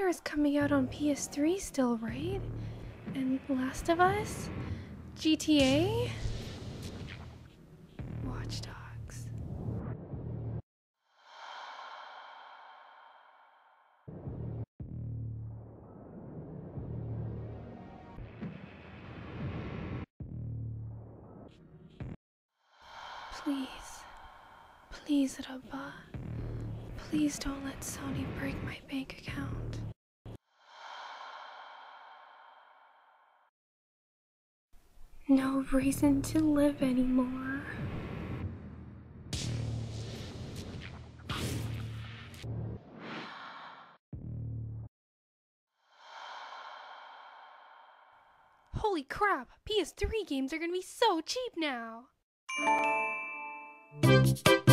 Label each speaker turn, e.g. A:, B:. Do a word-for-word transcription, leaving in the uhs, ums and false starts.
A: Nier is coming out on P S three still, right? And Last of Us? G T A? Watch Dogs. Please. Please, Rabba. Please don't let Sony break my bank account. No reason to live anymore. Holy crap! P S three games are gonna be so cheap now!